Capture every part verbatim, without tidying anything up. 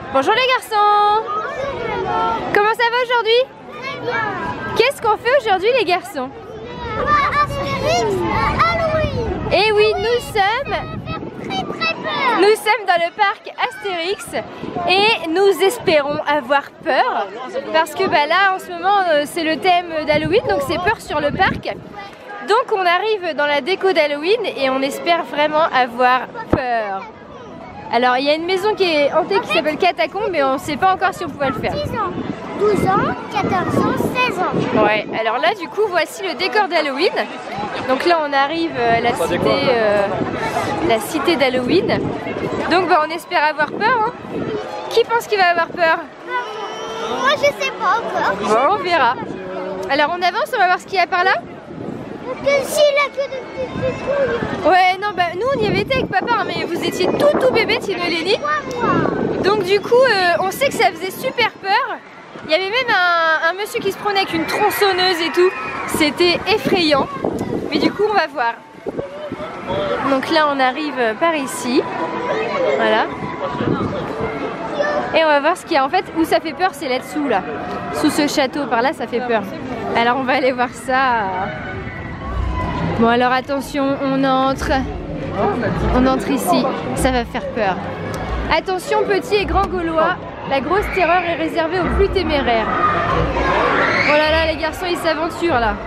Bonjour les garçons. Comment ça va aujourd'hui? Très bien. Qu'est-ce qu'on fait aujourd'hui les garçons? Astérix à Halloween. Eh oui, nous sommes... Très très peur. Nous sommes dans le parc Astérix et nous espérons avoir peur parce que bah, là en ce moment euh, c'est le thème d'Halloween, donc c'est peur sur le parc. Donc on arrive dans la déco d'Halloween et on espère vraiment avoir peur. Alors il y a une maison qui est hantée qui s'appelle Catacombe mais on ne sait pas encore si on pouvait le faire. dix ans, douze ans, quatorze ans, seize ans. Ouais, alors là du coup voici le décor d'Halloween. Donc là on arrive à la cité, euh, la cité d'Halloween. Donc bah, on espère avoir peur. Hein. Qui pense qu'il va avoir peur? Moi je sais pas encore. Bon, on verra. Alors on avance, on va voir ce qu'il y a par là. Que s'il a que de petites pétrouilles. Ouais, non, bah nous on y avait été avec papa, hein, mais vous étiez tout tout bébé, Tino et Lénie. Donc du coup, euh, on sait que ça faisait super peur. Il y avait même un, un monsieur qui se prenait avec une tronçonneuse et tout. C'était effrayant. Mais du coup, on va voir. Donc là, on arrive par ici. Voilà. Et on va voir ce qu'il y a. En fait, où ça fait peur, c'est là-dessous, là. Sous ce château, par là, ça fait peur. Alors, on va aller voir ça. Bon, alors attention, on entre. On entre ici. Ça va faire peur. Attention, petits et grands Gaulois. La grosse terreur est réservée aux plus téméraires. Oh là là, les garçons, ils s'aventurent, là.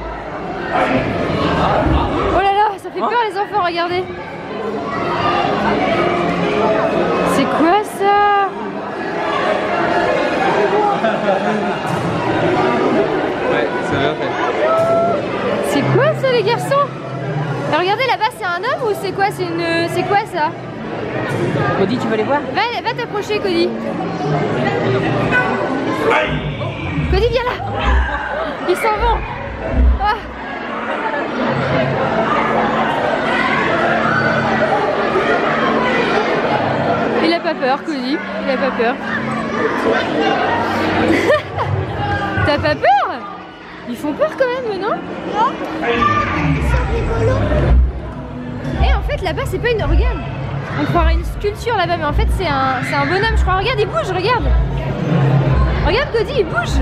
Oh là là, ça fait peur les enfants, regardez. C'est quoi ça? Ouais, c'est bien fait. C'est quoi ça les garçons? Alors, regardez là-bas, c'est un homme ou c'est quoi? C'est une... C'est quoi ça? Cody, tu veux les voir? Va, va t'approcher Cody. Cody, viens là. Ils s'en vont. Ah. Il a pas peur, Cody. Il a pas peur. T'as pas peur? Ils font peur quand même, non? Non. Ils sont rigolos. Et en fait, là-bas, c'est pas une... Regarde. On croirait une sculpture là-bas, mais en fait, c'est un, c'est un bonhomme, je crois. Regarde, il bouge, regarde. Regarde, Cody, il bouge.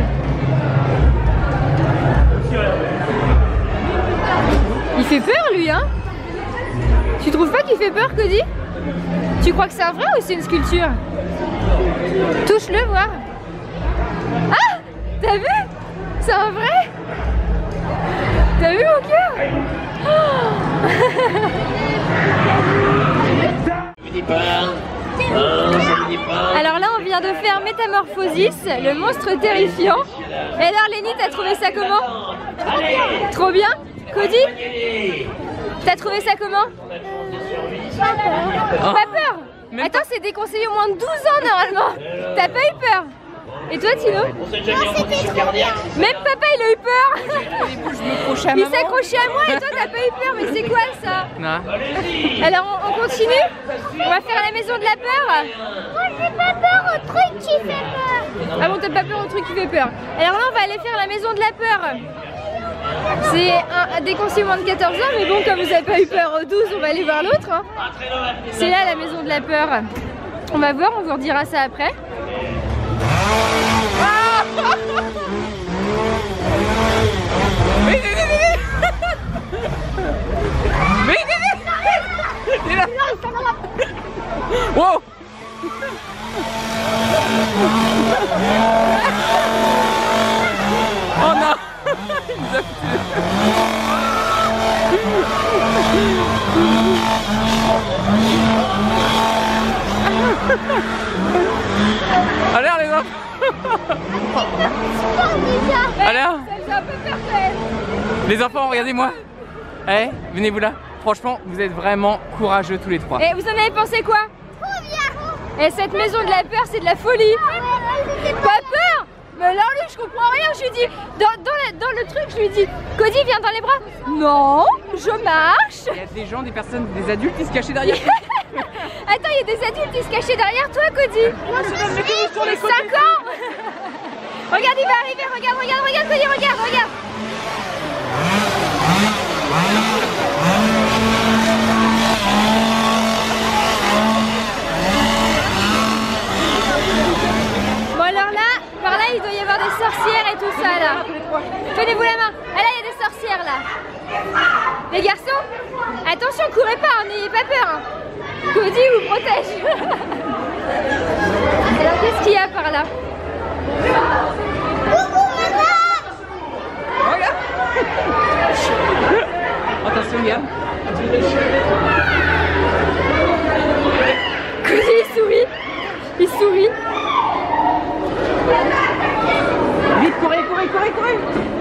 Il fait peur, lui, hein? Tu trouves pas qu'il fait peur, Cody? Tu crois que c'est un vrai ou c'est une sculpture? Touche-le, voir. Ah! T'as vu? C'est un vrai? T'as vu mon cœur? Alors là, on vient de faire Métamorphosis, le monstre terrifiant. Et alors, Lénie, t'as trouvé ça comment? Trop bien. Cody, t'as trouvé ça comment? Pas peur. Pas peur? Attends, c'est déconseillé au moins de douze ans normalement. T'as pas eu peur? Et toi, Tino? Non, c'était trop bien. Même papa, il a eu peur. Je me crochais à Il maman. s'accrochait à moi et toi, t'as pas eu peur. Mais c'est quoi ça? Non. Alors, on, on continue? On va faire la maison de la peur? Moi j'ai pas peur au truc qui fait peur. Ah bon, t'as pas peur au truc qui fait peur. Alors là, on va aller faire la maison de la peur. C'est un, un déconseillé moins de quatorze ans, mais bon, comme vous avez pas eu peur au douze, on va aller voir l'autre. Hein. C'est là la maison de la peur. On va voir, on vous redira ça après. Ah Mais Mais là. Wow. Oh non. Il nous a Alors les enfants. Alors J'ai un peu peur quand même. les enfants, regardez-moi. Eh, venez-vous là. Franchement, vous êtes vraiment courageux tous les trois. Et vous en avez pensé quoi? Trop bien. Et cette maison de la peur, c'est de la folie. Pas peur? Mais alors lui, je comprends rien. Je lui dis, dans, dans, la- dans le truc, je lui dis, Cody, viens dans les bras. Non, je marche. Il y a des gens, des personnes, des adultes qui se cachaient derrière. Attends, il y a des adultes qui se cachaient derrière toi, Cody. C'est cinq ans. Regarde, il va arriver. Regarde, regarde, regarde, Cody, regarde, regarde. Cody vous protège. Alors qu'est-ce qu'il y a par là? Regarde. Attention, regarde. Cody il sourit. Il sourit. Vite, courez, courez, courez, courez.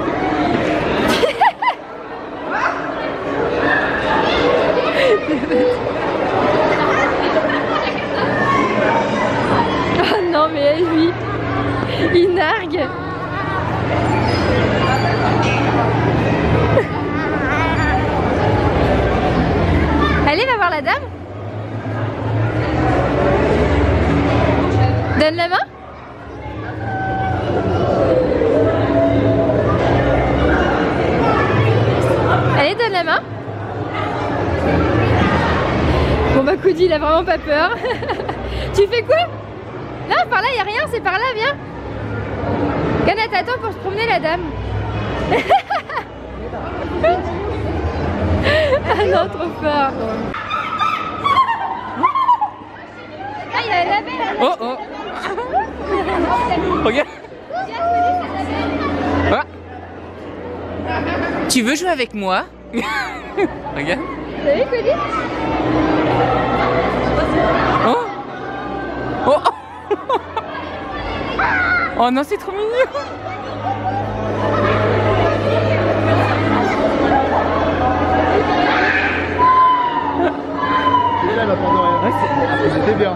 Oh non mais lui, il nargue. Allez, va voir la dame. Donne la main. Allez, donne la main. Bon bah Cody il a vraiment pas peur. Tu fais quoi? Là, par là il y a rien, c'est par là, viens. Gana, t'attends pour se promener la dame. Ah non, trop fort. Ah, il y a un label là. Oh oh. Regarde. Ah. Tu veux jouer avec moi? Regarde. T'as vu Cody? Oh. Oh. Oh non, c'est trop mignon. Et là, elle apporte rien. Ouais, c'était bien.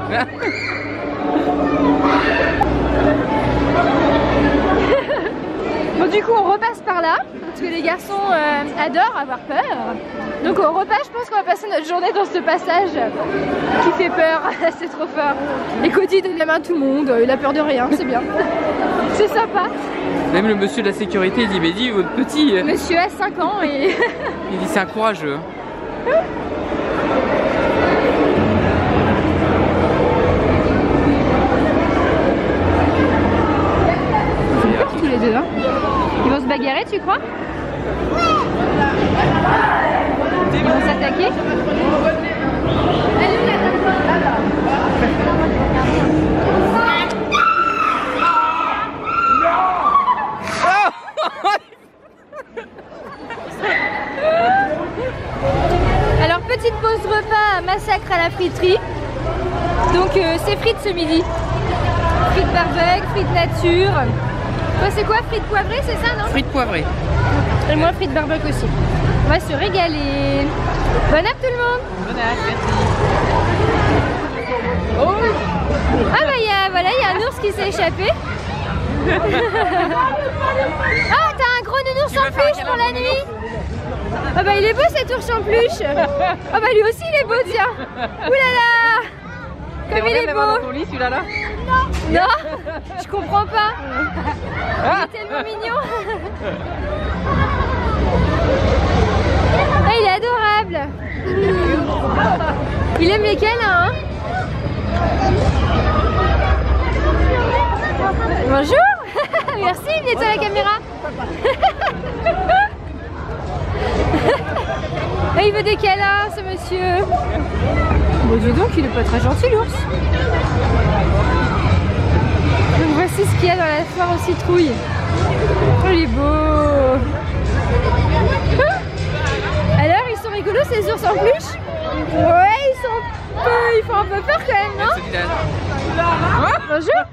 Bon du coup on repasse par là, parce que les garçons euh, adorent avoir peur. Donc on repasse, je pense qu'on va passer notre journée dans ce passage qui fait peur, c'est trop fort. Et Cody donne la main à tout le monde, il a peur de rien, c'est bien. C'est sympa. Même le monsieur de la sécurité il dit, mais dis votre petit. Monsieur a cinq ans et... Il dit c'est un courageux. Ils ont peur tous les deux hein. Ils vont se bagarrer tu crois? Ils vont s'attaquer? Alors petite pause repas, massacre à la friterie. Donc euh, c'est frites ce midi. Frites barbecue, frites nature. Toi c'est quoi? Frites poivrées c'est ça non? Frites poivrées. Et moi frites barbecue aussi. On va se régaler. Bonne app tout le monde. Bonne app, merci. Oh. Ah bah y a, voilà, il y a un ours qui s'est échappé. Ah t'as un gros nounours en peluche pour la nuit. Ah bah il est beau cet ours en peluche. Ah bah lui aussi il est beau tiens. Oulala. Comme il est beau. Dans ton lit celui-là là? Non, je comprends pas. Il est tellement mignon. Ah, il est adorable. Il aime les câlins, hein. Bonjour. Merci, venez à la caméra. Ah, il veut des câlins, ce monsieur. Bon, dis donc, il est pas très gentil, l'ours. Donc voici ce qu'il y a dans la foire aux citrouilles. Oh, il est beau. Alors, ils sont rigolos ces ours en peluche? Ouais, ils sont un peu... ils font un peu peur quand même, non? Bonjour.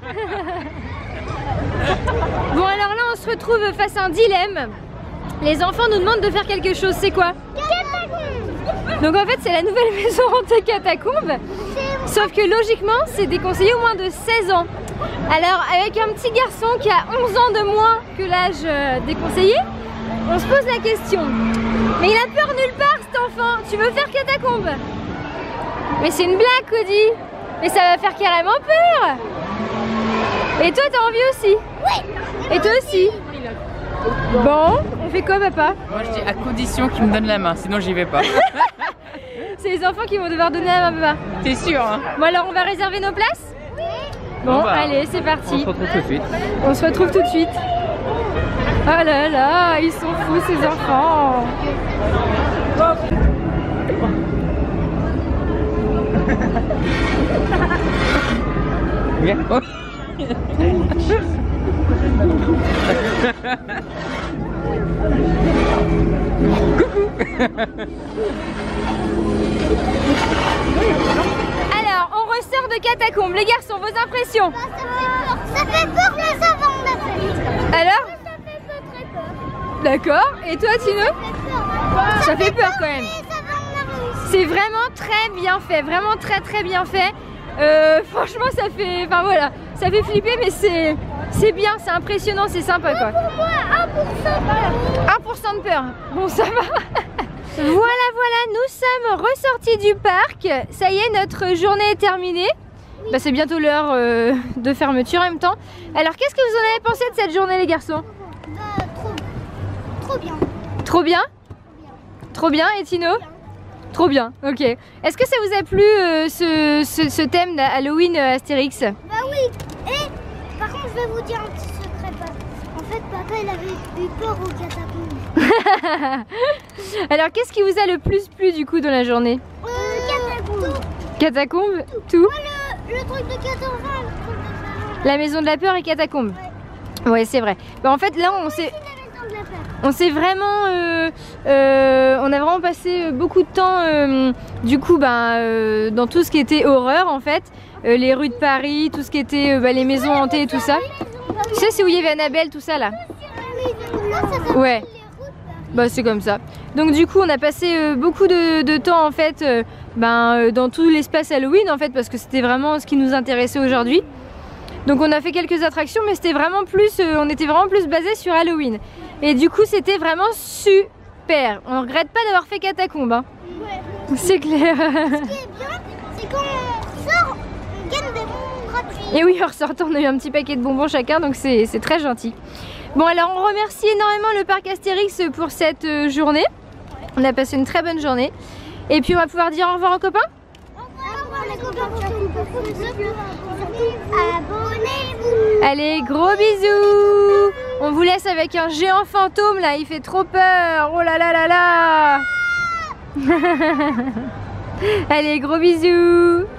Bon, alors là, on se retrouve face à un dilemme. Les enfants nous demandent de faire quelque chose, c'est quoi? Donc en fait, c'est la nouvelle maison hantée Catacombes. Sauf que logiquement, c'est déconseillé au moins de seize ans. Alors, avec un petit garçon qui a onze ans de moins que l'âge euh, déconseillé, on se pose la question. Mais il a peur nulle part cet enfant. Tu veux faire Catacombes? Mais c'est une blague, Cody. Mais ça va faire carrément peur. Et toi, t'as envie aussi? Oui. Et toi aussi? Bon, on fait quoi, papa? Moi je dis à condition qu'il me donne la main, sinon j'y vais pas. C'est les enfants qui vont devoir donner la main, papa. T'es sûr hein? Bon alors, on va réserver nos places? Bon, Bon, bah, allez, c'est On parti. se retrouve tout de suite. On se retrouve tout de suite. Oh là là, ils sont fous ces enfants. Regarde. Oh. Alors, on ressort de catacombes. Les garçons, vos impressions? Bah, ça fait peur. Ça fait peur, mais ça va, on a fait. Alors? Ça fait pas très peur. D'accord. Et toi, Tino? Ça fait peur. Ça fait peur quand même. Mais ça va, on a réussi. C'est vraiment très bien fait. Vraiment très très bien fait. Euh, franchement, ça fait... Enfin voilà. Ça fait flipper, mais c'est... C'est bien, c'est impressionnant, c'est sympa quoi. Pour moi, un pour cent. un pour cent de peur. Bon, ça va. Voilà, voilà, nous sommes ressortis du parc. Ça y est, notre journée est terminée. Bah, c'est bientôt l'heure euh, de fermeture en même temps. Alors, qu'est-ce que vous en avez pensé de cette journée, les garçons? Euh, trop, trop bien. Trop bien? Trop bien, et Tino? Trop bien, ok. Est-ce que ça vous a plu euh, ce, ce, ce thème d'Halloween euh, Astérix? Bah oui. Et par contre, je vais vous dire un petit secret. En fait, papa, il avait eu peur aux catacombes. Alors, qu'est-ce qui vous a le plus plu du coup dans la journée? Euh, catacombes. Catacombes? Tout? Le, le truc de quatorze ans, le truc de quatorze ans. La maison de la peur et catacombes. Ouais, c'est vrai. Bah, en fait, là, on s'est... On s'est vraiment, euh, euh, on a vraiment passé beaucoup de temps, euh, du coup, bah, euh, dans tout ce qui était horreur en fait, euh, les rues de Paris, tout ce qui était euh, bah, les maisons hantées et tout ça. Tu sais, c'est où il y avait Annabelle, tout ça là. Ouais. Bah c'est comme ça. Donc du coup, on a passé euh, beaucoup de, de temps en fait, euh, ben, euh, dans tout l'espace Halloween en fait, parce que c'était vraiment ce qui nous intéressait aujourd'hui. Donc on a fait quelques attractions, mais c'était vraiment plus, euh, on était vraiment plus basé sur Halloween. Et du coup, c'était vraiment super. On regrette pas d'avoir fait catacombes. Hein. Ouais. C'est clair. Ce qui est bien, c'est quand on sort, on gagne des bonbons gratuits. Et oui, en ressortant, on a eu un petit paquet de bonbons chacun, donc c'est très gentil. Bon, alors on remercie énormément le parc Astérix pour cette euh, journée. On a passé une très bonne journée. Et puis on va pouvoir dire au revoir aux copains. Au revoir les copains. Abonnez-vous. Allez, gros bisous. On vous laisse avec un géant fantôme là, il fait trop peur. Oh là là là là. Allez, gros bisous.